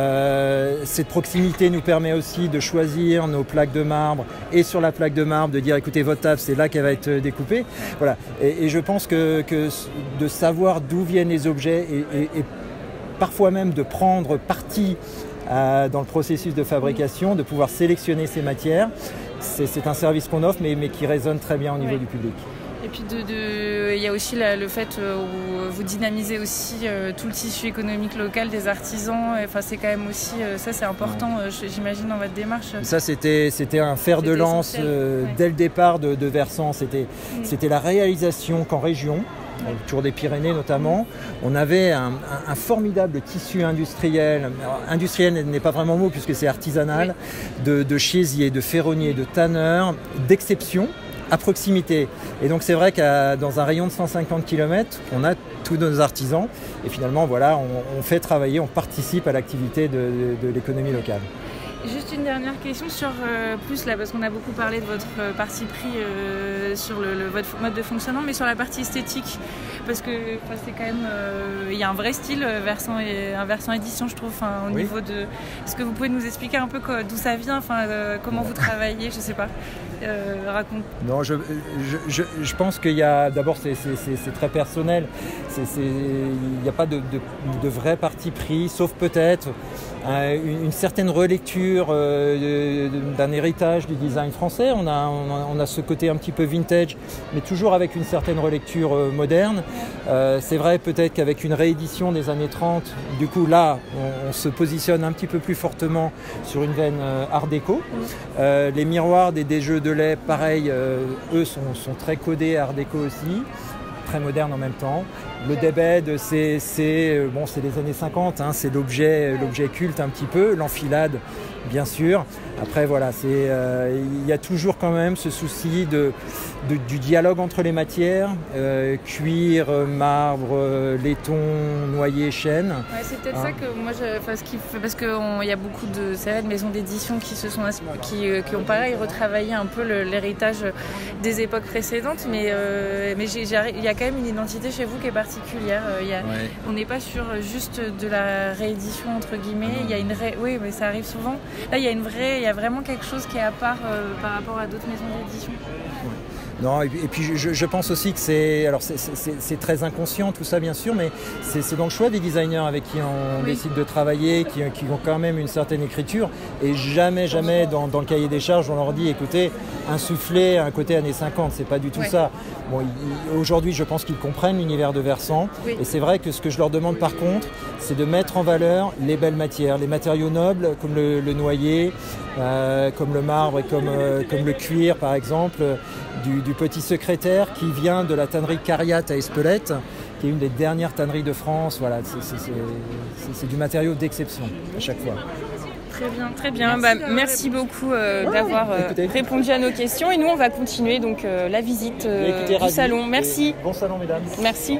Euh, cette proximité nous permet aussi de choisir nos plaques de marbre et sur la plaque de marbre de dire, écoutez, votre table, c'est là qu'elle va être découpée. Voilà. Et, et je pense que, que de savoir d'où viennent les objets et, et, et parfois même de prendre parti euh, dans le processus de fabrication, de pouvoir sélectionner ces matières, c'est, c'est un service qu'on offre mais, mais qui résonne très bien au niveau oui. du public. Et puis de, de, il y a aussi la, le fait où vous dynamisez aussi euh, tout le tissu économique local des artisans. Enfin, c'est quand même aussi, euh, ça c'est important, euh, j'imagine, dans votre démarche. Ça c'était, c'était un fer de lance euh, ouais. dès le départ de, de Versant. C'était, mmh. c'était la réalisation qu'en région, autour des Pyrénées notamment, on avait un, un, un formidable tissu industriel. Alors, industriel n'est pas vraiment mot puisque c'est artisanal, oui. de, de chaisiers, de ferronniers, de tanneurs, d'exception. À proximité. Et donc c'est vrai que dans un rayon de cent cinquante kilomètres, on a tous nos artisans et finalement voilà, on, on fait travailler, on participe à l'activité de, de, de l'économie locale. Juste une dernière question sur euh, plus là, parce qu'on a beaucoup parlé de votre euh, parti pris euh, sur le, le, votre mode de fonctionnement, mais sur la partie esthétique, parce que c'est quand même, il euh, y a un vrai style Versant et un Versant édition, je trouve, au oui. niveau de. Est-ce que vous pouvez nous expliquer un peu quoi, d'où ça vient, euh, comment vous travaillez, je sais pas. Euh, raconte. Non, je, je, je, je pense qu'il y a d'abord c'est, c'est, c'est, c'est très personnel. C'est, c'est, il n'y a pas de, de, de vrai parti pris, sauf peut-être euh, une, une certaine relecture euh, d'un héritage du design français. On a, on, a, on a ce côté un petit peu vintage, mais toujours avec une certaine relecture euh, moderne. Euh, c'est vrai peut-être qu'avec une réédition des années trente, du coup là, on, on se positionne un petit peu plus fortement sur une veine euh, art déco. Euh, les miroirs des, des jeux de lait, pareil, euh, eux sont, sont très codés art déco aussi, très modernes en même temps. Le débed, c'est, c'est, bon, c'est les années cinquante, hein, c'est l'objet, l'objet culte un petit peu, l'enfilade, bien sûr. Après, voilà, c'est, euh, il y a toujours quand même ce souci de, de, du dialogue entre les matières, euh, cuir, marbre, laiton, noyer, chêne. Ouais, c'est peut-être hein. ça que moi, je, enfin, ce qui fait, parce qu'il y a beaucoup de, c'est vrai, de maisons d'édition qui se sont, qui, qui ont pareil retravaillé un peu le, l'héritage des époques précédentes, mais, euh, mais j'ai, j'ai, il y a quand même une identité chez vous qui est particulière. Il y a, ouais. On n'est pas sur juste de la réédition entre guillemets. Ah il y a une ré... oui, mais ça arrive souvent. Là, il y a une vraie, il y a vraiment quelque chose qui est à part euh, par rapport à d'autres maisons d'édition. Ouais. Non, et puis, et puis je, je pense aussi que c'est, alors c'est, c'est, c'est très inconscient tout ça bien sûr, mais c'est, c'est dans le choix des designers avec qui on oui. décide de travailler, qui, qui ont quand même une certaine écriture, et jamais, jamais dans, dans le cahier des charges on leur dit écoutez, insuffler un côté années cinquante, c'est pas du tout ouais. ça. Bon, il, aujourd'hui je pense qu'ils comprennent l'univers de Versant, oui. et c'est vrai que ce que je leur demande par contre, c'est de mettre en valeur les belles matières, les matériaux nobles comme le, le noyer, euh, comme le marbre et comme, euh, comme le cuir par exemple, du, du petit secrétaire qui vient de la tannerie Cariat à Espelette, qui est une des dernières tanneries de France. Voilà, c'est, c'est, c'est, c'est, c'est du matériau d'exception à chaque fois. Très bien, très bien. Merci, bah, merci beaucoup euh, d'avoir euh, répondu à nos questions. Et nous, on va continuer donc euh, la visite euh, écoutez, du ravi, salon. Merci. Bon salon, mesdames. Merci.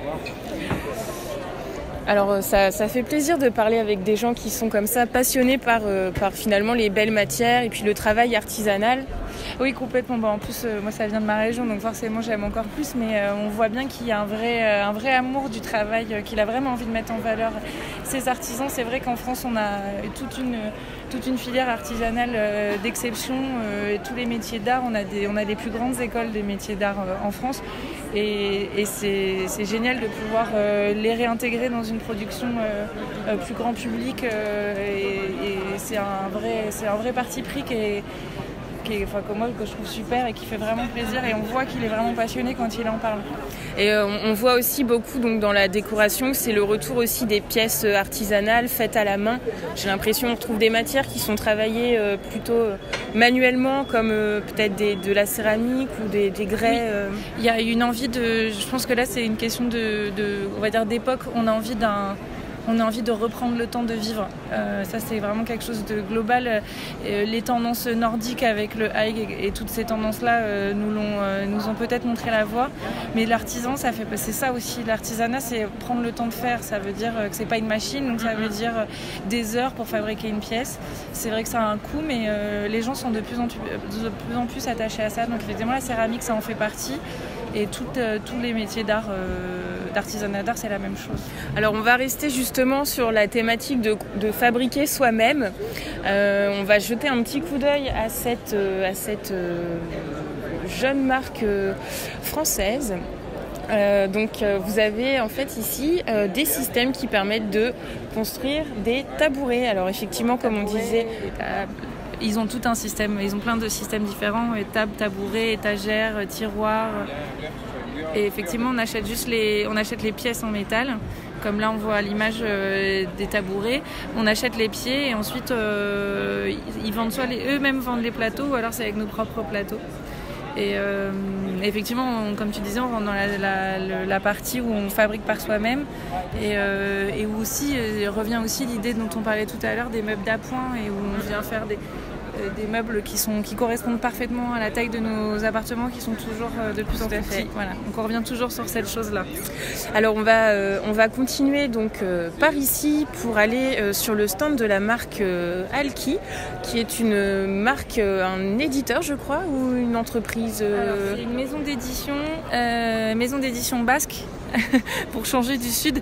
Alors ça, ça fait plaisir de parler avec des gens qui sont comme ça passionnés par, euh, par finalement les belles matières et puis le travail artisanal. Oui, complètement. Bon, en plus, euh, moi, ça vient de ma région, donc forcément, j'aime encore plus. Mais euh, on voit bien qu'il y a un vrai, euh, un vrai amour du travail, euh, qu'il a vraiment envie de mettre en valeur ces artisans. C'est vrai qu'en France, on a toute une, toute une filière artisanale euh, d'exception. Euh, et tous les métiers d'art, on a, des, on a les plus grandes écoles des métiers d'art euh, en France. Et, et c'est, c'est génial de pouvoir euh, les réintégrer dans une production euh, euh, plus grand public. Euh, et, et c'est un vrai, c'est un vrai parti pris qui est Qui est, enfin, que moi que je trouve super et qui fait vraiment plaisir, et on voit qu'il est vraiment passionné quand il en parle. Et euh, on voit aussi beaucoup donc, dans la décoration que c'est le retour aussi des pièces artisanales faites à la main. J'ai l'impression qu'on retrouve des matières qui sont travaillées euh, plutôt manuellement, comme euh, peut-être des, de la céramique ou des, des grès. Oui. Euh. Il y a une envie de, je pense que là c'est une question de, de on va dire d'époque, on a envie d'un on a envie de reprendre le temps de vivre. Euh, ça, c'est vraiment quelque chose de global. Euh, les tendances nordiques avec le hike et, et toutes ces tendances-là euh, nous, l'ont, euh, nous ont peut-être montré la voie. Mais l'artisan, ça fait, c'est ça aussi. L'artisanat, c'est prendre le temps de faire. Ça veut dire que c'est pas une machine, donc ça veut dire des heures pour fabriquer une pièce. C'est vrai que ça a un coût, mais euh, les gens sont de plus en plus, de plus en plus attachés à ça. Donc effectivement, la céramique, ça en fait partie. Et tout, euh, tous les métiers d'art, euh, d'artisanat d'art, c'est la même chose. Alors on va rester justement sur la thématique de, de fabriquer soi-même. Euh, on va jeter un petit coup d'œil à cette, euh, à cette euh, jeune marque euh, française. Euh, donc euh, vous avez en fait ici euh, des systèmes qui permettent de construire des tabourets. Alors effectivement, comme on disait... Ils ont tout un système, ils ont plein de systèmes différents, tables, tabourets, étagères, tiroirs. Et effectivement, on achète juste les, on achète les pièces en métal. Comme là, on voit l'image euh, des tabourets. On achète les pieds et ensuite, euh, ils vendent soit les, eux-mêmes vendent les plateaux ou alors c'est avec nos propres plateaux. Et euh, effectivement, on, comme tu disais, on rentre dans la, la, la partie où on fabrique par soi-même et, euh, et où aussi euh, revient aussi l'idée dont on parlait tout à l'heure des meubles d'appoint et où on vient faire des, euh, des meubles qui, sont, qui correspondent parfaitement à la taille de nos appartements, qui sont toujours euh, de plus en plus petits. Voilà. Donc on revient toujours sur cette chose-là. Alors on va, euh, on va continuer donc euh, par ici pour aller euh, sur le stand de la marque euh, Alki, qui est une marque, euh, un éditeur je crois, ou une entreprise euh... Alors, c'est une maison d'édition, euh, maison d'édition basque, pour changer du sud,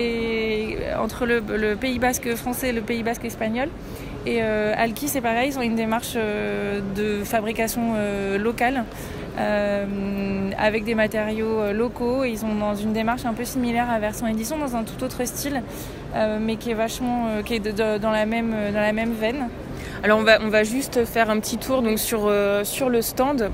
et entre le, le Pays basque français et le Pays basque espagnol. Et euh, Alki, c'est pareil, ils ont une démarche euh, de fabrication euh, locale, euh, avec des matériaux euh, locaux. Et ils sont dans une démarche un peu similaire à Version Édition, dans un tout autre style, euh, mais qui est vachement, euh, qui est de, de, dans la même, dans la même veine. Alors on va, on va juste faire un petit tour donc sur, euh, sur le stand.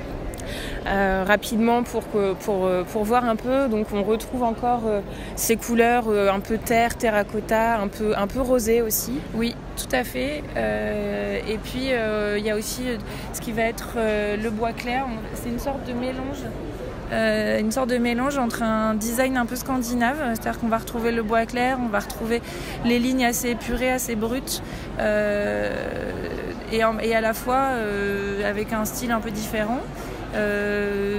Euh, rapidement pour, pour, pour voir un peu. Donc on retrouve encore euh, ces couleurs euh, un peu terre, terracotta, un peu, un peu rosé aussi. Oui, tout à fait. Euh, et puis il euh, y a aussi ce qui va être euh, le bois clair. C'est une sorte de mélange. Euh, une sorte de mélange entre un design un peu scandinave, c'est-à-dire qu'on va retrouver le bois clair, on va retrouver les lignes assez épurées, assez brutes, euh, et, en, et à la fois euh, avec un style un peu différent. Euh,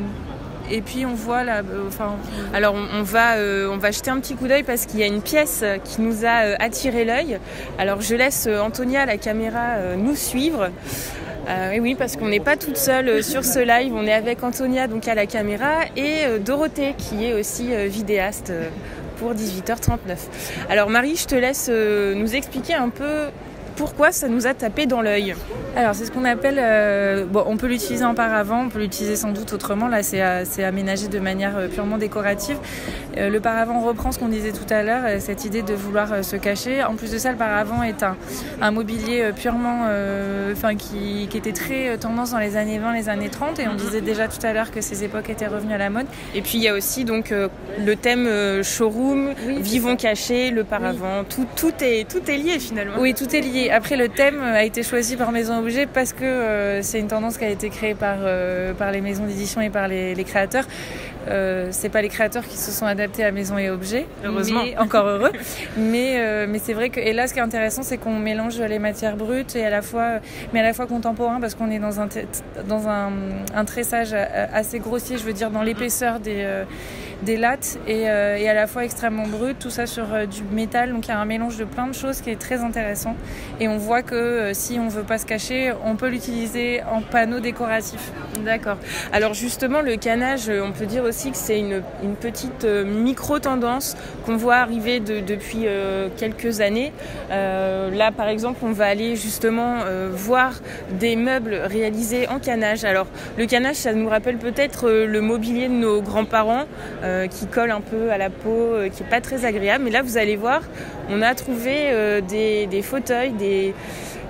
et puis on voit là, euh, enfin. Alors on, on va, euh, on va jeter un petit coup d'œil parce qu'il y a une pièce qui nous a euh, attiré l'œil. Alors je laisse euh, Antonia à la caméra euh, nous suivre. Euh, et oui, parce qu'on n'est pas toute seule euh, sur ce live. On est avec Antonia donc à la caméra et euh, Dorothée qui est aussi euh, vidéaste euh, pour dix-huit heures trente-neuf. Alors Marie, je te laisse euh, nous expliquer un peu. Pourquoi ça nous a tapé dans l'œil ? Alors c'est ce qu'on appelle, euh, bon, on peut l'utiliser en paravent, on peut l'utiliser sans doute autrement. Là c'est, euh, c'est aménagé de manière euh, purement décorative. Euh, le paravent reprend ce qu'on disait tout à l'heure, euh, cette idée de vouloir euh, se cacher. En plus de ça, le paravent est un, un mobilier euh, purement, euh, enfin qui, qui était très euh, tendance dans les années vingt, les années trente, et on disait déjà tout à l'heure que ces époques étaient revenues à la mode. Et puis il y a aussi donc euh, le thème euh, showroom, oui, vivons cachés, le paravent, oui. tout, tout est tout est lié finalement. Oui, tout est lié. Après, le thème a été choisi par Maison Objet parce que euh, c'est une tendance qui a été créée par, euh, par les maisons d'édition et par les, les créateurs. Euh, c'est pas les créateurs qui se sont adaptés à Maison et Objet, heureusement, mais, encore heureux. mais, euh, mais c'est vrai que, et là, ce qui est intéressant, c'est qu'on mélange les matières brutes et à la fois, mais à la fois contemporain, parce qu'on est dans un, dans un, un tressage assez grossier, je veux dire, dans l'épaisseur des, euh, des lattes et, euh, et à la fois extrêmement brut, tout ça sur euh, du métal. Donc il y a un mélange de plein de choses qui est très intéressant. Et on voit que euh, si on veut pas se cacher, on peut l'utiliser en panneau décoratif. D'accord. Alors justement, le canage, on peut dire aussi que c'est une, une petite euh, micro-tendance qu'on voit arriver de, depuis euh, quelques années. Euh, là, par exemple, on va aller justement euh, voir des meubles réalisés en canage. Alors, le canage, ça nous rappelle peut-être euh, le mobilier de nos grands-parents euh, qui colle un peu à la peau, euh, qui est pas très agréable. Mais là, vous allez voir, on a trouvé euh, des, des fauteuils, des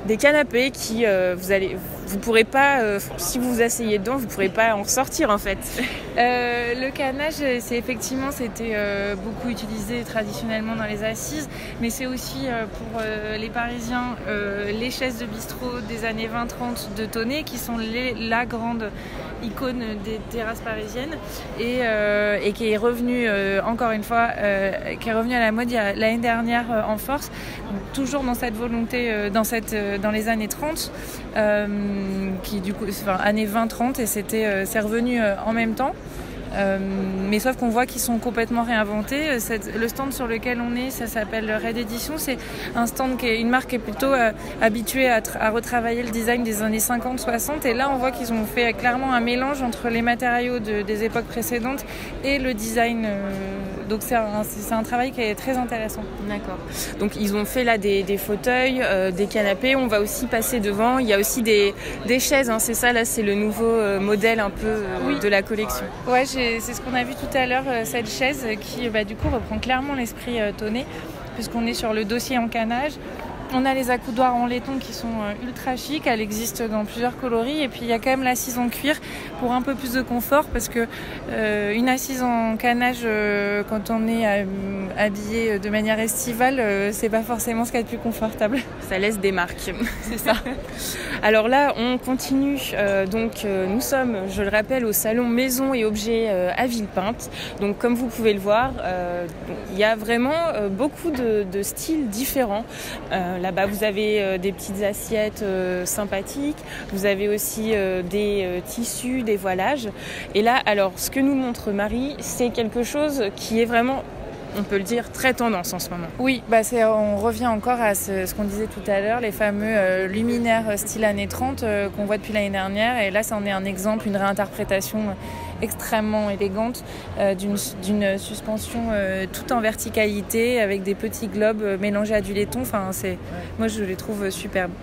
des canapés qui, euh, vous allez, vous pourrez pas, euh, si vous vous asseyez dedans, vous pourrez pas en ressortir en fait. Euh, le canage, c'est effectivement, c'était euh, beaucoup utilisé traditionnellement dans les assises, mais c'est aussi euh, pour euh, les Parisiens euh, les chaises de bistrot des années vingt trente de Tonnet, qui sont les, la grande icône des terrasses parisiennes et, euh, et qui est revenue euh, encore une fois, euh, qui est revenue à la mode l'année dernière euh, en force, donc, toujours dans cette volonté, euh, dans, cette, euh, dans les années trente, euh, qui du coup, enfin années vingt trente, et c'était, euh, c'est revenu euh, en même temps. Euh, mais sauf qu'on voit qu'ils sont complètement réinventés. Cette, le stand sur lequel on est, ça s'appelle Red Edition. C'est un stand qui est une marque qui est plutôt euh, habituée à, tra- à retravailler le design des années cinquante soixante. Et là, on voit qu'ils ont fait clairement un mélange entre les matériaux de, des époques précédentes et le design. Euh, donc c'est un, c'est un travail qui est très intéressant. D'accord. Donc ils ont fait là des, des fauteuils, euh, des canapés. On va aussi passer devant. Il y a aussi des, des chaises. Hein, c'est ça, là, c'est le nouveau euh, modèle un peu euh, oui. de la collection. Ouais, j'ai c'est ce qu'on a vu tout à l'heure, cette chaise qui bah, du coup reprend clairement l'esprit euh, Tonnet, puisqu'on est sur le dossier en canage. On a les accoudoirs en laiton qui sont euh, ultra chic, elle existe dans plusieurs coloris, et puis il y a quand même l'assise en cuir pour un peu plus de confort, parce que euh, une assise en canage euh, quand on est euh, habillé de manière estivale, euh, c'est pas forcément ce qu'il y a de plus confortable. Ça laisse des marques. C'est ça. Alors là, on continue. Euh, donc, euh, nous sommes, je le rappelle, au salon Maison et Objets euh, à Villepinte. Donc, comme vous pouvez le voir, euh, il y a vraiment euh, beaucoup de, de styles différents. Euh, là-bas, vous avez euh, des petites assiettes euh, sympathiques. Vous avez aussi euh, des euh, tissus, des voilages. Et là, alors, ce que nous montre Marie, c'est quelque chose qui est vraiment, on peut le dire, très tendance en ce moment. Oui, bah c'est, on revient encore à ce, ce qu'on disait tout à l'heure, les fameux euh, luminaires style années trente euh, qu'on voit depuis l'année dernière. Et là, ça en est un exemple, une réinterprétation extrêmement élégante euh, d'une, d'une suspension euh, tout en verticalité avec des petits globes euh, mélangés à du laiton. Enfin, c'est, moi, je les trouve superbes.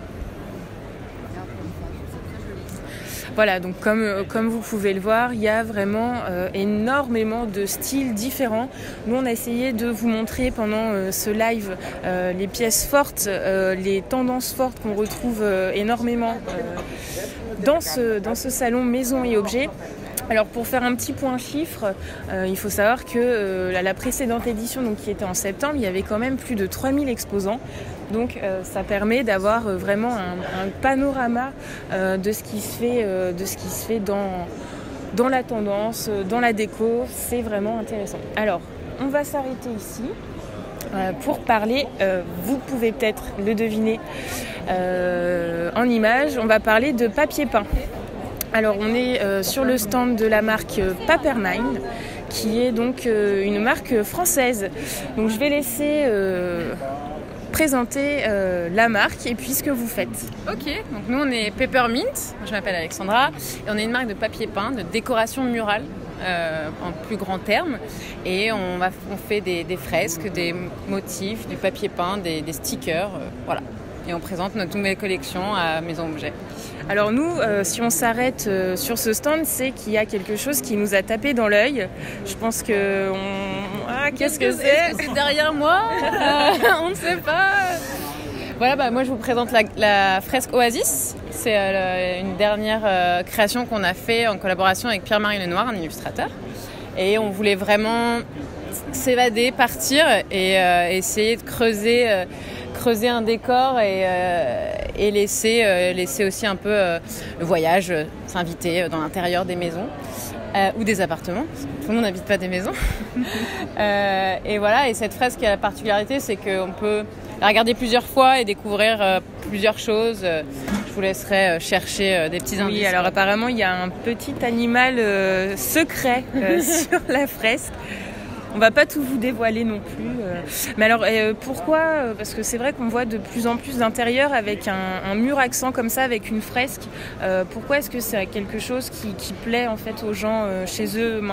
Voilà, donc comme, comme vous pouvez le voir, il y a vraiment euh, énormément de styles différents. Nous, on a essayé de vous montrer pendant euh, ce live euh, les pièces fortes, euh, les tendances fortes qu'on retrouve euh, énormément euh, dans, ce, dans ce salon Maison et Objets. Alors pour faire un petit point chiffre, euh, il faut savoir que euh, la, la précédente édition, donc, qui était en septembre, il y avait quand même plus de trois mille exposants. Donc euh, ça permet d'avoir euh, vraiment un, un panorama euh, de ce qui se fait, euh, de ce qui se fait dans, dans la tendance, dans la déco. C'est vraiment intéressant. Alors on va s'arrêter ici euh, pour parler, euh, vous pouvez peut-être le deviner euh, en images, on va parler de papier peint. Alors on est euh, sur le stand de la marque euh, Papermine, qui est donc euh, une marque française. Donc je vais laisser euh, présenter euh, la marque et puis ce que vous faites. Ok, donc nous on est Papermint, je m'appelle Alexandra, et on est une marque de papier peint, de décoration murale euh, en plus grand terme. Et on, va, on fait des, des fresques, des motifs, du papier peint, des, des stickers, euh, voilà. Et on présente notre nouvelle collection à Maison Objet. Alors nous, euh, si on s'arrête euh, sur ce stand, c'est qu'il y a quelque chose qui nous a tapé dans l'œil. Je pense que... On... Ah, qu'est-ce que c'est ? Est-ce que c'est derrière moi ? euh, On ne sait pas. Voilà, bah, moi je vous présente la, la fresque Oasis. C'est euh, une dernière euh, création qu'on a fait en collaboration avec Pierre-Marie Lenoir, un illustrateur. Et on voulait vraiment s'évader, partir et euh, essayer de creuser... Euh, creuser un décor et, euh, et laisser, euh, laisser aussi un peu euh, le voyage, euh, s'inviter dans l'intérieur des maisons euh, ou des appartements. Tout le monde n'habite pas des maisons. euh, et voilà, et cette fresque a la particularité, c'est qu'on peut la regarder plusieurs fois et découvrir euh, plusieurs choses. Je vous laisserai euh, chercher euh, des petits indices. Oui, alors apparemment, il y a un petit animal euh, secret euh, sur la fresque. On va pas tout vous dévoiler non plus. Mais alors, euh, pourquoi ? Parce que c'est vrai qu'on voit de plus en plus d'intérieurs avec un, un mur accent comme ça, avec une fresque. Euh, pourquoi est-ce que c'est quelque chose qui, qui plaît en fait aux gens euh, chez eux maintenant ?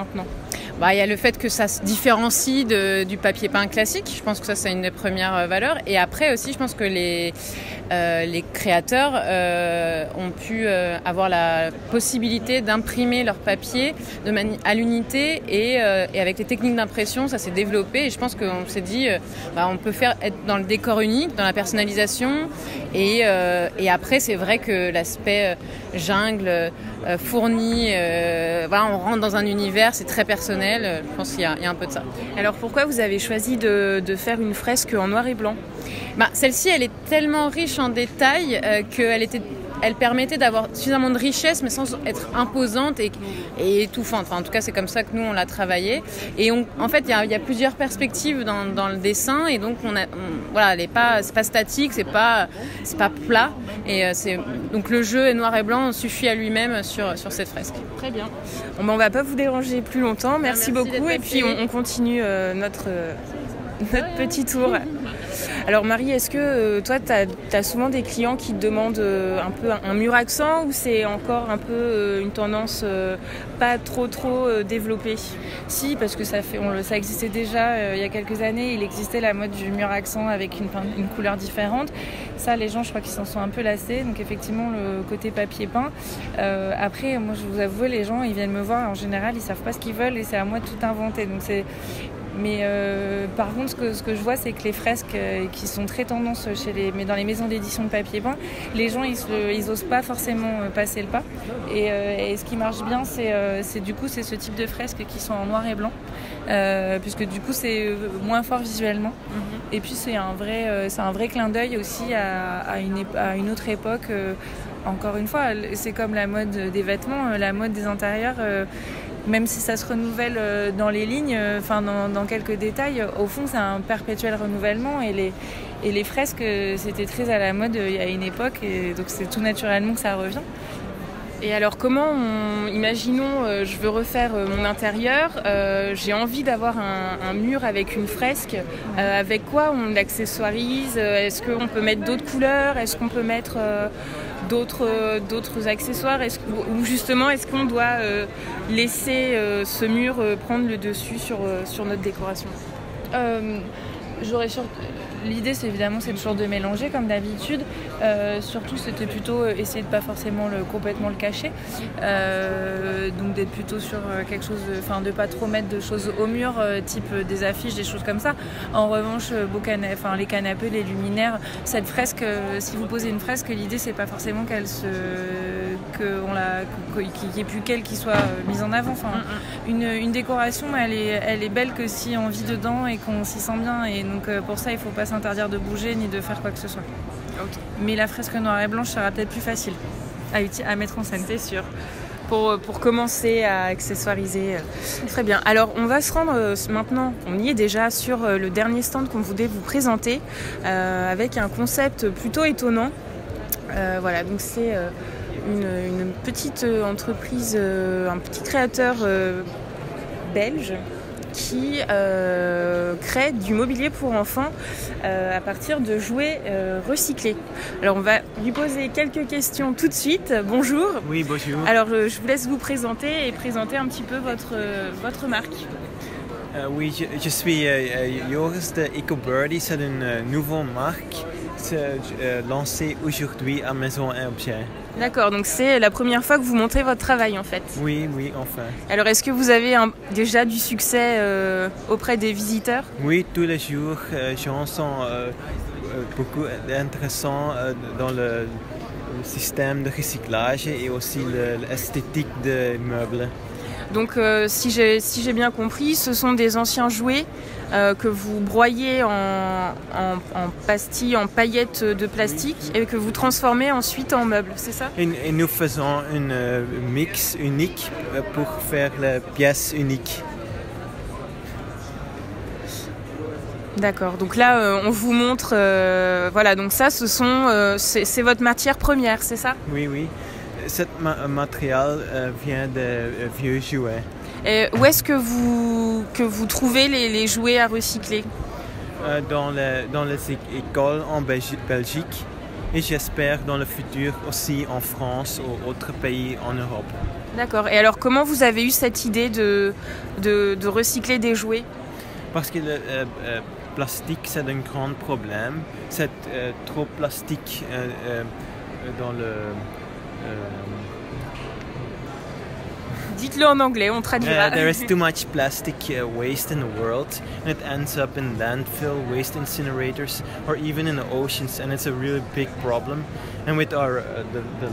bah, y a le fait que ça se différencie de, du papier peint classique. Je pense que ça, c'est une des premières valeurs. Et après aussi, je pense que les, euh, les créateurs euh, ont pu euh, avoir la possibilité d'imprimer leur papier de mani- à l'unité et, euh, et avec les techniques d'impression, ça s'est développé. Et je pense qu'on s'est dit, euh, bah, on peut faire être dans le décor unique, dans la personnalisation. Et, euh, et après, c'est vrai que l'aspect euh, jungle, euh, fourni, euh, voilà, on rentre dans un univers, c'est très personnel. Je pense qu'il y a, il y a un peu de ça. Alors pourquoi vous avez choisi de, de faire une fresque en noir et blanc ? Bah, celle-ci, elle est tellement riche en détails euh, qu'elle était, elle permettait d'avoir suffisamment de richesse, mais sans être imposante et, et étouffante. Enfin, en tout cas, c'est comme ça que nous, on l'a travaillé. Et on, en fait, il y a, il y a plusieurs perspectives dans, dans le dessin, et donc, on a, on, voilà, elle est pas, c'est pas statique, c'est pas, c'est pas plat. Et euh, c'est, donc, le jeu noir et blanc suffit à lui-même sur, sur cette fresque. Très bien. Bon, ben, on va pas vous déranger plus longtemps. Merci, Merci beaucoup. Et puis, on, on continue euh, notre, euh, notre petit tour. Alors Marie, est-ce que euh, toi, tu as souvent des clients qui te demandent euh, un peu un, un mur accent, ou c'est encore un peu euh, une tendance euh, pas trop trop euh, développée ? Si, parce que ça, fait, on le, ça existait déjà euh, il y a quelques années. Il existait la mode du mur accent avec une, une couleur différente. Ça, les gens, je crois qu'ils s'en sont un peu lassés. Donc effectivement, le côté papier peint. Euh, après, moi, je vous avoue, les gens, ils viennent me voir. En général, ils savent pas ce qu'ils veulent et c'est à moi de tout inventer. Donc c'est... Mais euh, par contre, ce que, ce que je vois, c'est que les fresques euh, qui sont très tendance chez les, mais dans les maisons d'édition de papier peint, les gens, ils, se, ils osent pas forcément passer le pas. Et, euh, et ce qui marche bien, c'est, euh, c'est du coup, c'est ce type de fresques qui sont en noir et blanc, euh, puisque du coup, c'est moins fort visuellement. Mm-hmm. Et puis, c'est un vrai, euh, c'est un vrai clin d'œil aussi à, à, une, à une autre époque. Euh, encore une fois, c'est comme la mode des vêtements, la mode des intérieurs. Euh, Même si ça se renouvelle dans les lignes, enfin dans, dans quelques détails, au fond c'est un perpétuel renouvellement et les, et les fresques c'était très à la mode il y a une époque et donc c'est tout naturellement que ça revient. Et alors comment, on, imaginons euh, je veux refaire euh, mon intérieur, euh, j'ai envie d'avoir un, un mur avec une fresque, euh, avec quoi on l'accessoirise ? Est-ce qu'on peut mettre d'autres couleurs ? Est-ce qu'on peut mettre euh, d'autres, euh, d'autres accessoires ? Est-ce que, ou justement est-ce qu'on doit euh, laisser euh, ce mur euh, prendre le dessus sur, euh, sur notre décoration ? euh, J'aurais sur... L'idée, c'est évidemment, c'est toujours de mélanger comme d'habitude. Euh, surtout, c'était plutôt essayer de pas forcément le, complètement le cacher. Euh, donc d'être plutôt sur quelque chose, enfin de, de pas trop mettre de choses au mur, euh, type des affiches, des choses comme ça. En revanche, beau cana- enfin les canapés, les luminaires, cette fresque, euh, si vous posez une fresque, l'idée c'est pas forcément qu'elle se, que on la, qu'il n'y ait plus qu'elle qui soit mise en avant. Enfin, une, une décoration, elle est, elle est belle que si on vit dedans et qu'on s'y sent bien. Et donc euh, pour ça, il faut pas s'interdire de bouger ni de faire quoi que ce soit. Okay. Mais la fresque noire et blanche sera peut-être plus facile à, à mettre en scène. C'est sûr. Pour, pour commencer à accessoiriser. Très bien. Alors, on va se rendre euh, maintenant, on y est déjà, sur euh, le dernier stand qu'on voulait vous présenter, euh, avec un concept plutôt étonnant. Euh, voilà, donc c'est euh, une, une petite entreprise, euh, un petit créateur euh, belge qui euh, crée du mobilier pour enfants euh, à partir de jouets euh, recyclés. Alors on va lui poser quelques questions tout de suite. Bonjour. Oui, bonjour. Alors je, je vous laisse vous présenter et présenter un petit peu votre, euh, votre marque. Euh, oui, je, je suis euh, Joris de EcoBirdie. C'est une euh, nouvelle marque euh, lancée aujourd'hui à Maison et Objets. D'accord, donc c'est la première fois que vous montrez votre travail en fait. Oui, oui, enfin. Alors est-ce que vous avez un, déjà du succès euh, auprès des visiteurs ? Oui, tous les jours, euh, j'en sens euh, beaucoup intéressant euh, dans le, le système de recyclage et aussi le, l'esthétique des meubles. Donc euh, si j'ai si j'ai bien compris, ce sont des anciens jouets euh, que vous broyez en, en, en pastilles, en paillettes de plastique et que vous transformez ensuite en meubles, c'est ça ? et, et nous faisons un euh, mix unique pour faire la pièce unique. D'accord, donc là euh, on vous montre, euh, voilà, donc ça ce sont, euh, c'est, c'est votre matière première, c'est ça ? Oui, oui. Ce ma- matériel euh, vient de euh, vieux jouets. Et où est-ce que vous, que vous trouvez les, les jouets à recycler ? euh, dans, le, dans les écoles en Belgi- Belgique et j'espère dans le futur aussi en France ou autres pays en Europe. D'accord. Et alors comment vous avez eu cette idée de, de, de recycler des jouets? Parce que le euh, euh, plastique c'est un grand problème. C'est euh, trop plastique euh, euh, dans le... Euh, Dites-le en anglais, on traduira. Uh, there is too much plastic uh, waste in the world, and it ends up in landfill, waste incinerators, or even in the oceans, and it's a really big problem. And with our uh, the, the,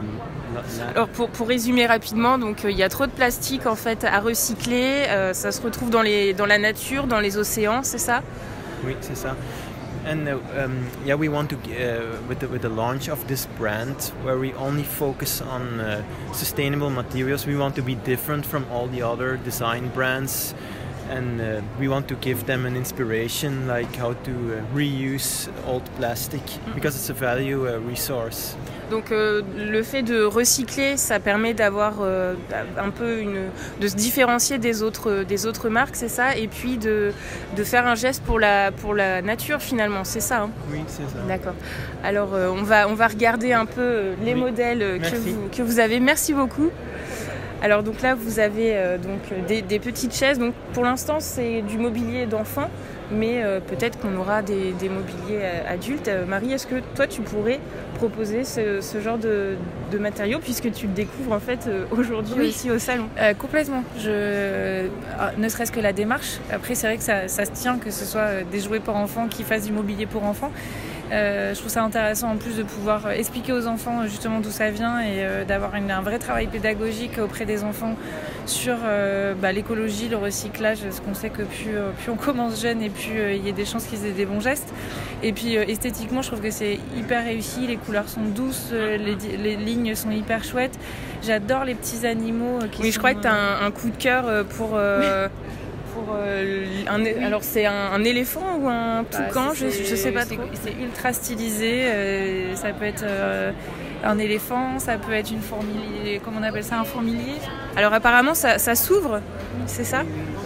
the, the Alors pour, pour résumer rapidement, donc il euh, y a trop de plastique en fait à recycler, euh, ça se retrouve dans les dans la nature, dans les océans, c'est ça? Oui, c'est ça. And uh, um, yeah, we want to uh, with the, with the launch of this brand, where we only focus on uh, sustainable materials. We want to be different from all the other design brands, and uh, we want to give them an inspiration, like how to uh, reuse old plastic, because it's a value uh, resource. Donc euh, le fait de recycler, ça permet d'avoir euh, un peu une, de se différencier des autres, des autres marques, c'est ça, et puis de, de faire un geste pour la, pour la nature finalement, c'est ça, hein? Oui, c'est ça. D'accord. Alors euh, on, va, on va regarder un peu les oui. modèles que vous, que vous avez. Merci beaucoup. Alors donc là vous avez euh, donc des, des petites chaises. Donc pour l'instant c'est du mobilier d'enfants, mais euh, peut-être qu'on aura des, des mobiliers adultes. Euh, Marie, est-ce que toi tu pourrais proposer ce, ce genre de, de matériaux, puisque tu le découvres en fait euh, aujourd'hui oui. aussi au salon? euh, Complètement. Je... Ne serait-ce que la démarche. Après c'est vrai que ça, ça se tient que ce soit des jouets pour enfants qui fassent du mobilier pour enfants. Euh, je trouve ça intéressant en plus de pouvoir expliquer aux enfants justement d'où ça vient et euh, d'avoir une, un vrai travail pédagogique auprès des enfants sur euh, bah, l'écologie, le recyclage, parce qu'on sait que plus, euh, plus on commence jeune et plus euh, il y a des chances qu'ils aient des bons gestes. Et puis euh, esthétiquement, je trouve que c'est hyper réussi, les couleurs sont douces, euh, les, les lignes sont hyper chouettes. J'adore les petits animaux. Euh, qui oui, sont, je crois que tu as un, un coup de cœur pour... Euh... Pour, euh, un, oui. Alors c'est un, un éléphant ou un toucan, bah, je, je sais pas trop. C'est ultra stylisé, euh, ça peut être euh, un éléphant, ça peut être une fourmilier, comment on appelle ça, un fourmilier. Alors apparemment ça, ça s'ouvre, c'est ça?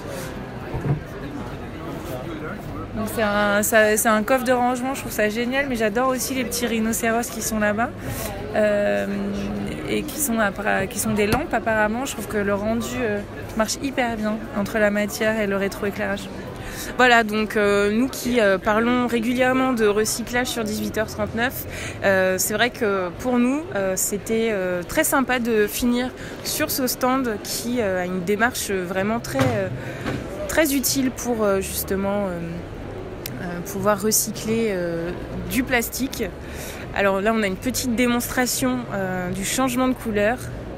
Donc c'est un, ça, c'est un coffre de rangement, je trouve ça génial, mais j'adore aussi les petits rhinocéros qui sont là-bas. Euh, et qui sont, qui sont des lampes apparemment. Je trouve que le rendu euh, marche hyper bien entre la matière et le rétroéclairage. Voilà, donc euh, nous qui euh, parlons régulièrement de recyclage sur dix-huit heures trente-neuf, euh, c'est vrai que pour nous, euh, c'était euh, très sympa de finir sur ce stand qui euh, a une démarche vraiment très, euh, très utile pour euh, justement euh, euh, pouvoir recycler euh, du plastique. Alors là, on a une petite démonstration euh, du changement de couleur.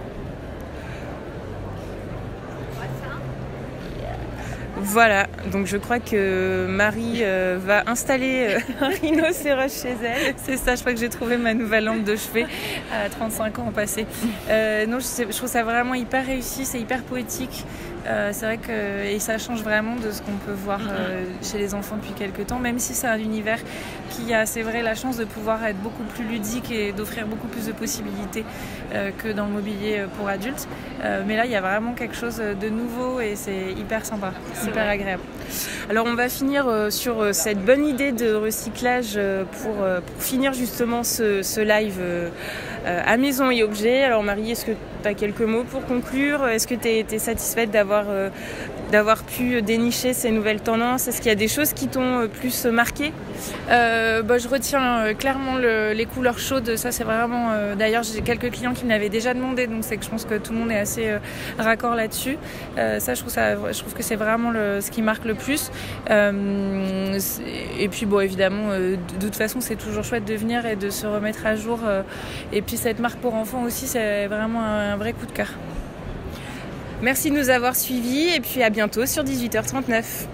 Voilà, donc je crois que Marie euh, va installer euh, un rhinocéros chez elle. C'est ça, je crois que j'ai trouvé ma nouvelle lampe de chevet à trente-cinq ans au passé. Euh, non, je, sais, je trouve ça vraiment hyper réussi, c'est hyper poétique. Euh, c'est vrai que et ça change vraiment de ce qu'on peut voir euh, chez les enfants depuis quelques temps, même si c'est un univers qui a, c'est vrai, la chance de pouvoir être beaucoup plus ludique et d'offrir beaucoup plus de possibilités euh, que dans le mobilier pour adultes. Euh, mais là, il y a vraiment quelque chose de nouveau et c'est hyper sympa, c'est hyper agréable. Alors on va finir euh, sur euh, cette bonne idée de recyclage euh, pour, euh, pour finir justement ce, ce live euh, euh, à Maison et Objets. Alors Marie, est-ce que tu as quelques mots pour conclure? Est-ce que tu es satisfaite d'avoir euh, d'avoir pu dénicher ces nouvelles tendances? Est-ce qu'il y a des choses qui t'ont plus marqué? euh, bah, Je retiens euh, clairement le, les couleurs chaudes. Ça, c'est vraiment... Euh, d'ailleurs, j'ai quelques clients qui me l'avaient déjà demandé, donc c'est que je pense que tout le monde est assez euh, raccord là-dessus. Euh, ça, je trouve, ça, je trouve que c'est vraiment le, ce qui marque le plus. Euh, et puis, bon, évidemment, euh, de toute façon, c'est toujours chouette de venir et de se remettre à jour. Euh, et puis, cette marque pour enfants aussi, c'est vraiment un, un vrai coup de cœur. Merci de nous avoir suivis et puis à bientôt sur dix-huit heures trente-neuf.